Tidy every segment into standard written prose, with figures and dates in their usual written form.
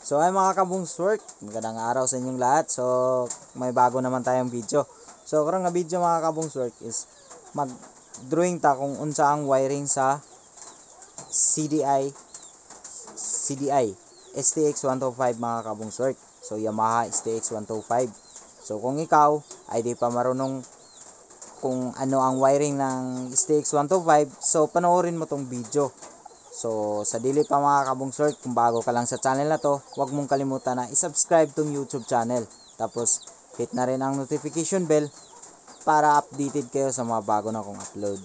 So ay mga kabungswork, magandang araw sa inyong lahat. So may bago naman tayong video. So karong nga video mga kabungswork is mag-drawing ta kung unsa ang wiring sa CDI STX125 mga kabungswork. So Yamaha STX125. So kung ikaw ay di pa marunong kung ano ang wiring ng STX125, so panoorin mo tong video. So, sa dili pa mga kabungswork, kung bago ka lang sa channel na to, huwag mong kalimutan na i-subscribe tong YouTube channel. Tapos, hit na rin ang notification bell para updated kayo sa mga bago na kong upload.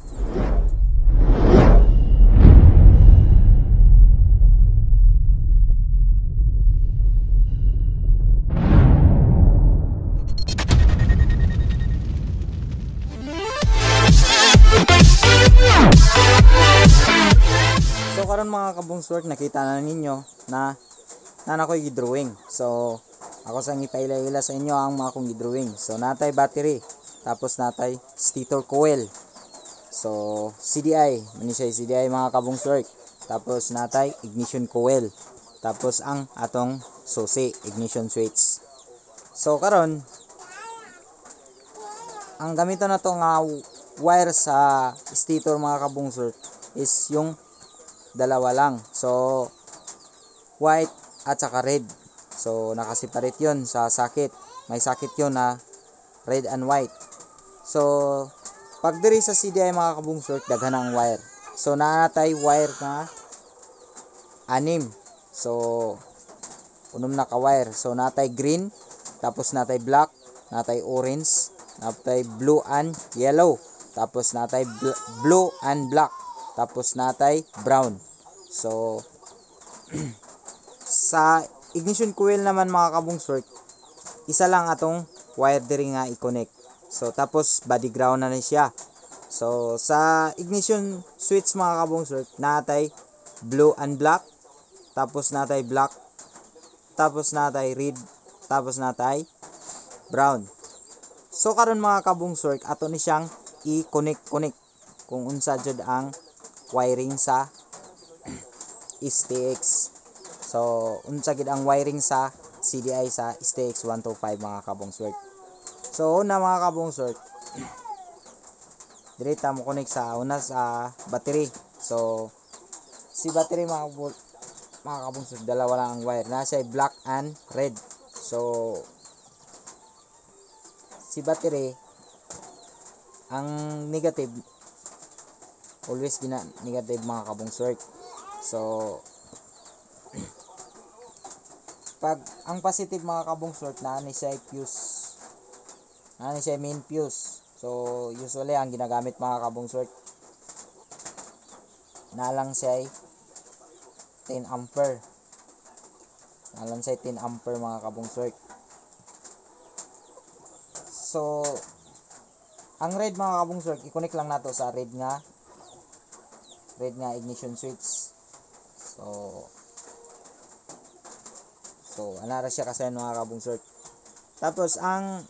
So karon mga kabungswork, nakita na ninyo na ako'y gidrawing. So ako sang ipaila-ila sa inyo ang mga kong gidrawing. So natay battery, tapos natay stator coil. So CDI, mani siya CDI mga kabungswork. Tapos natay ignition coil. Tapos ang atong susi, ignition switch. So karon ang gamiton na to nga wire sa stator mga kabungswork is yung dalawa lang. So white at saka red. So nakaseparate yon sa socket. May socket yon na red and white. So pag diri sa CDI mga kabungswork, daghan ang wire. So naatay wire na anim. So unom na ka wire. So natay green, tapos natay black, natay orange, natay blue and yellow, tapos natay blue and black, tapos natay brown. So sa ignition coil naman mga kabungswork, isa lang atong wire diri nga i-connect. So tapos body ground na siya. So sa ignition switch mga kabungswork, natay blue and black, tapos natay black, tapos natay red, tapos natay brown. So karon mga kabungswork, ato ni siyang i-connect kung unsa jud ang wiring sa STX. So unsa gid ang wiring sa CDI sa STX125 mga kabungswork. So una mga kabungswork, direta mo connect sa una sa battery. So si battery mga kabungswork, dalawa lang ang wire, nasa black and red. So si battery ang negative, always gina negative mga kabungswork. So pag ang positive mga kabungswork, na ni siya fuse, na ni siya main fuse. So usually ang ginagamit mga kabungswork, na lang siya 10 ampere, na lang siya 10 ampere mga kabungswork. So ang red mga kabungswork, i-connect lang nato sa red nga ignition switch. So anara siya kasi mga kabungswork. Tapos ang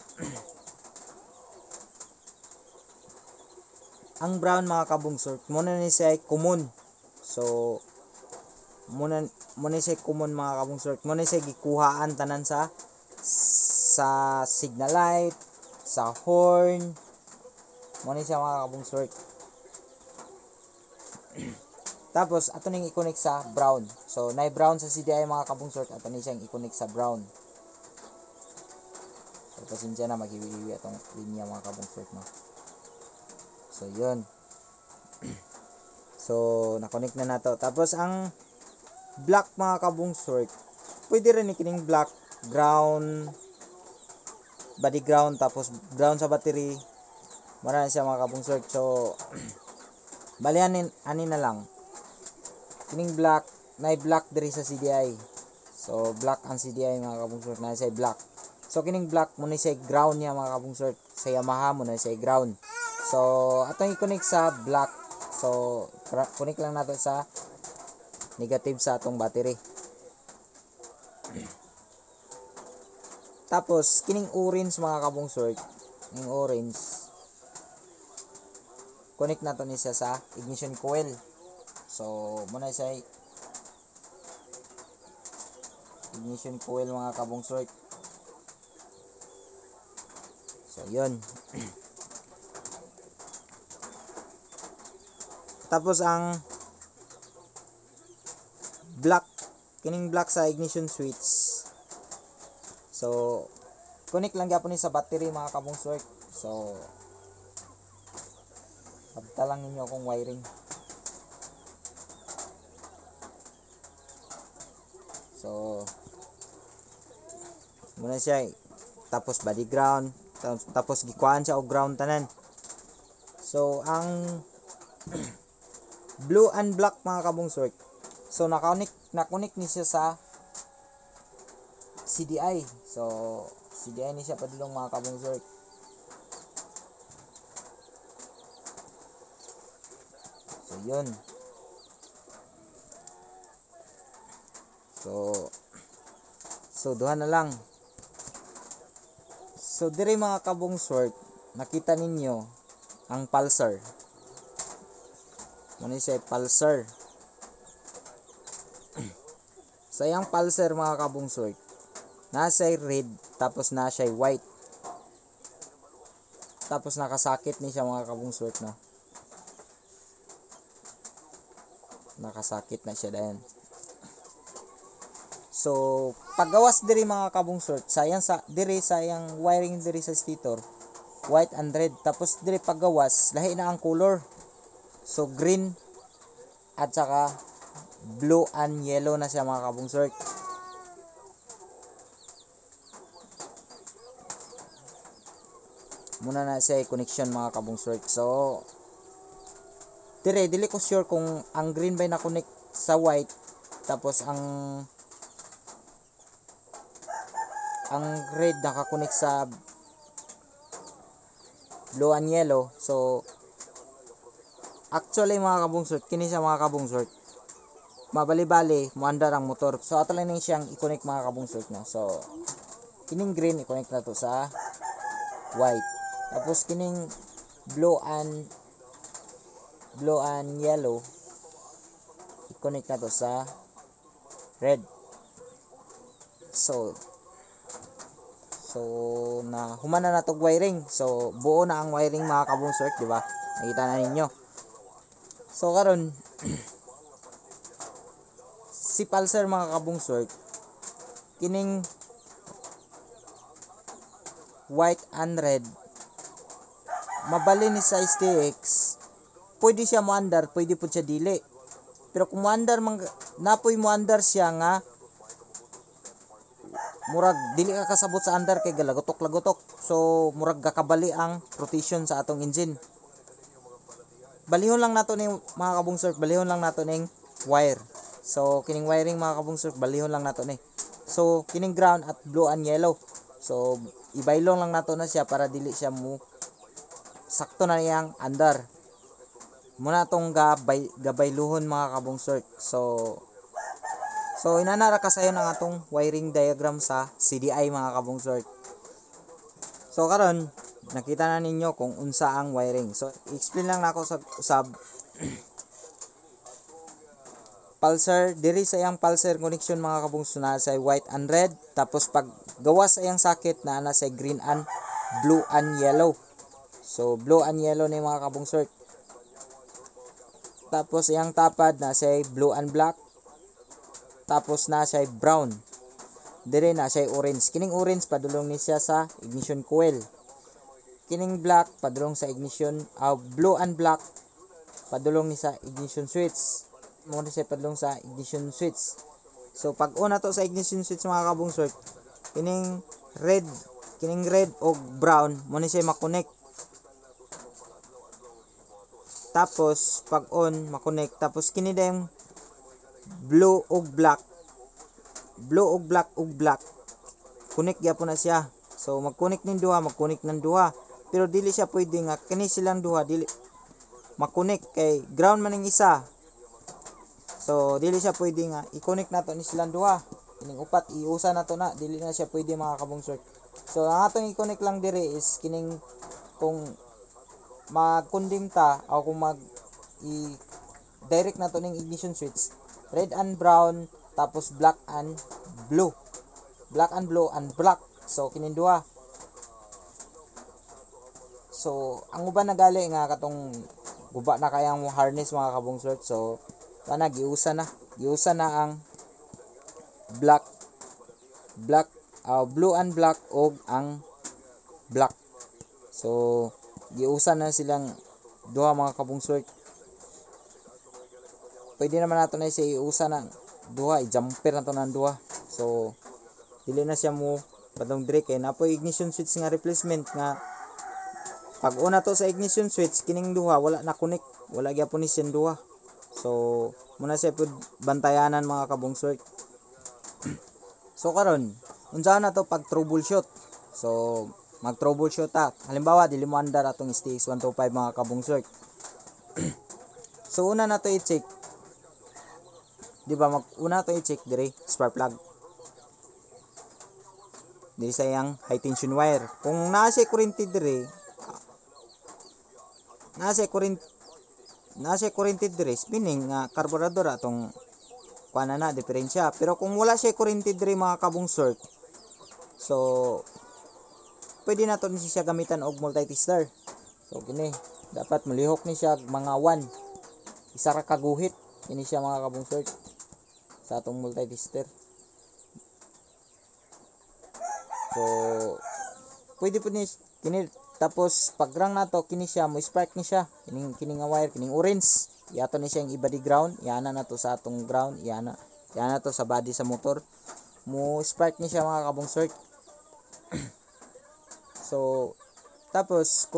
brown mga kabungswork, muna ni siya common. So muna siya common mga kabungswork, muna siya gikuhaan tanan sa signal light, sa horn, muna siya mga kabungswork. Tapos ato ning i-connect sa brown. So nay brown sa CDI mga kabungswork, ato ni siyang i-connect sa brown. So pasensya na, maghiwi-hiwi atong linya mga kabungswork no. So yun. So na-connect na nato. Tapos ang black mga kabungswork, pwede rin ikining black ground, body ground, tapos ground sa battery. Mara na siya mga kabungswork. So bali ani na lang kining black, na black diri sa CDI. So black ang CDI mga kabungswork, na siya black. So kining black mo na siya ground niya mga kabungswork, sa Yamaha mo na siya ground. So atong i-connect sa black. So connect lang nato sa negative sa atong battery. Tapos kining orange mga kabungswork, kining orange, connect nato ni siya sa ignition coil. So muna siya ignition coil mga kabong sort. So yun. Tapos ang black, kining black sa ignition switch. So connect lang gyapon ni sa battery mga kabong sort. So abta lang ninyo akong wiring. So muna siya, tapos body ground, tapos gikuan siya og ground tanan. So ang blue and black mga kabong sort, so na-connect ni siya sa CDI. So CDI ni siya padulong mga kabong sort. So yun. So duha na lang. So dire mga kabong sort, nakita ninyo ang pulsar. Muna siya pulsar. Sa yung pulsar mga kabong sort, nasa red tapos nasa white. Tapos nakasakit ni siya mga kabong sort, no. Nakasakit na siya dayon. So paggawas diri mga kabong sort, sayang sa diri sayang wiring diri sa stator, white and red. Tapos diri paggawas lahi na ang color. So green at saka blue and yellow na siya mga kabong sort. Muna na siya connection mga kabong sort. So dire dili ko sure kung ang green ba na connect sa white tapos ang red naka-connect sa blue and yellow. So actually mga kabong sort, kini siya mga kabong sort, mabali-bali moandar ang motor. So ato lang ning siyang i-connect mga kabong sort na. So kining green i-connect na to sa white. Tapos kining blue and yellow i-connect na to sa red. So na humana na tog wiring. So buo na ang wiring mga kabong sort, di ba? Nakita na ninyo. So karon si pulsar mga kabong sort, kining white and red mabali ni sa STX, pwede siya moandar, pwede po siya dili. Pero kung moandar napoy moandar siya nga murag dili ka kasabot sa andar kay galagotok-lagotok. So murag gakabali ang rotation sa atong engine. Balihon lang nato ni mga kabong sort, balihon lang nato ning wire. So kining wiring mga kabong sort, balihon lang nato ni. So kining ground at blue and yellow, so ibaylong lang nato na siya para dili siya mo sakto na niyang andar. Muna tong gabayluhon mga kabong sort. So inanara ka sayo ng atong wiring diagram sa CDI mga kabong sort. So karon nakita na ninyo kung unsa ang wiring. So explain lang nako sa usab. Pulsar, diri sa iyang pulsar connection mga kabong sort na sa white and red. Tapos pag gawas sa iyang sakit na sa green and blue and yellow. So blue and yellow ni mga kabong sort. Tapos iyang tapad na sa blue and black. Tapos na siya brown. Dire na siya orange. Kining orange padulong ni siya sa ignition coil. Kining black padulong sa ignition, blue and black padulong ni sa ignition switch. Mo ni siya padulong sa ignition switch. So pag una to sa ignition switch mga kabong sort, kining red o brown mo ni siya makonect. Tapos pag on makonect, tapos kini dayong blue og black connect gyapon na siya. So mag-connect ng duha, pero dili siya pwede nga kini silang duha dili ma-connect kay ground man ning isa. So dili siya pwede nga i-connect nato ni silang duha. Kining upat iusa nato na, dili na siya pwede mga kabong sort. So ang atong i-connect lang dire is kining kung mag-condem ta o kung direct nato ning ignition switch, red and brown tapos black and blue. Black and blue and black. So kining duha. So ang uban nagali nga katong guba na kayang harness mga kabungsort. So kana giusa na ang black blue and black og ang black. So giusa na silang duha mga kabungsort. Pwede naman nato na siya iusa na duha, i-jumper na to ng duha. So dili na siya mo padong dire kay napoy ignition switch nga replacement nga pag una to sa ignition switch kining duha wala na connect, wala gyapon ni siyang duha. So muna siya pud bantayanan mga kabungsort. So karon unsa na to pag troubleshoot. So mag troubleshoot ta. Halimbawa dili mo andar atong STX125 mga kabungsort. So una na to i-check. Di ba una to i-check dire spark plug. Diri sa yang high tension wire. Kung naa siya kuryente dire, nasa kuryente dire, meaning nga karburador atong kuana na diferensya. Pero kung wala siya kuryente dire mga kabungsort, so pwede na to ni siya gamitan og multi-tester. So kini dapat mulihok ni siya mga 1 isa ra ka guhit ini siya mga kabungsort sa atong multi-tester. So pwede po ni kini. Tapos pagrang nato kini siya mo spark ni siya kining nga wire kining orange iato ni siya ang ibody ground, yana na to sa atong ground, yana to sa body sa motor, mo spark ni siya mga kabungsort. So tapos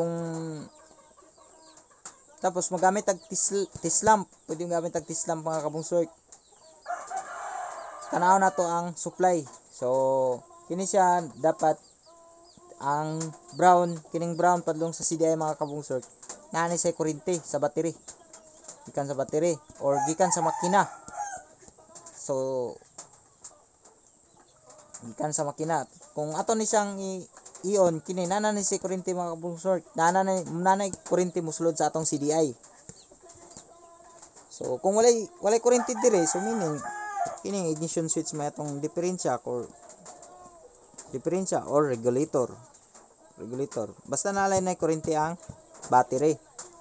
magamit tag tislamp, pwede magamit tag tislamp mga kabungsort. Tanaw na to ang supply. So kini siya dapat ang kining brown padlong sa CDI mga kabungsort, nani say kuryente sa battery, gikan sa battery or gikan sa makina. So gikan sa makina, kung ato ni siyang i-on kini nana ni say kuryente mga kabungsort, nana kuryente musulod sa atong CDI. So kung walay kuryente dire, so meaning kining ignition switch may atong diferensya or regulator. Basta nalay na kuryente ang battery.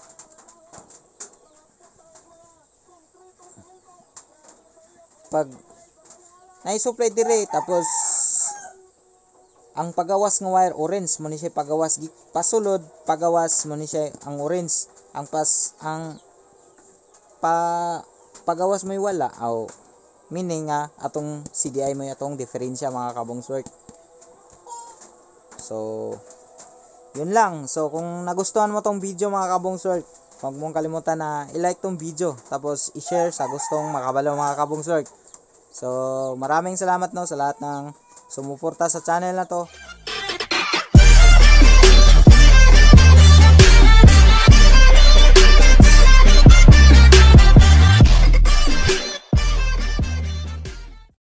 Pag na-supply dire, tapos ang pagawas ng wire orange mo ni siya pagawas, pasulod pagawas mo ni siya ang orange, pagawas mo wala, meaning nga atong CDI mo atong diferensya mga kabungsort. So yun lang. So kung nagustuhan mo tong video mga kabungsort, huwag mong kalimutan na i-like tong video, tapos i-share sa gustong makabalaw mga kabungsort. So maraming salamat sa lahat ng sumuporta sa channel na to.